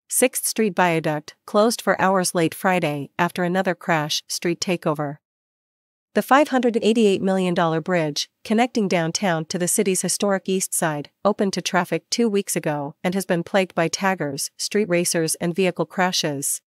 6th Street Viaduct, closed for hours late Friday after another crash. Street takeover. The $588 million bridge, connecting downtown to the city's historic Eastside, opened to traffic 2 weeks ago and has been plagued by taggers, street racers and vehicle crashes.